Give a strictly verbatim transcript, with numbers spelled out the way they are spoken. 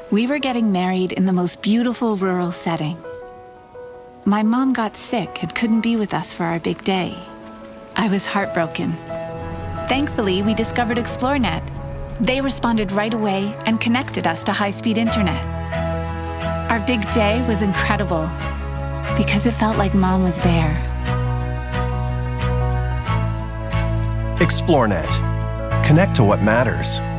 We were getting married in the most beautiful rural setting. My mom got sick and couldn't be with us for our big day. I was heartbroken. Thankfully, we discovered ExploreNet. They responded right away and connected us to high-speed internet. Our big day was incredible because it felt like Mom was there. ExploreNet. Connect to what matters.